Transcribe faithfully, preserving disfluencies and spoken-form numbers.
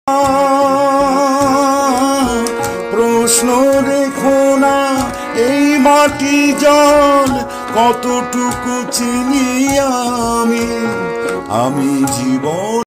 প্রশ্ন রেখো না এই মাটি জল কতটুকু চিনি আমি আমি জীবন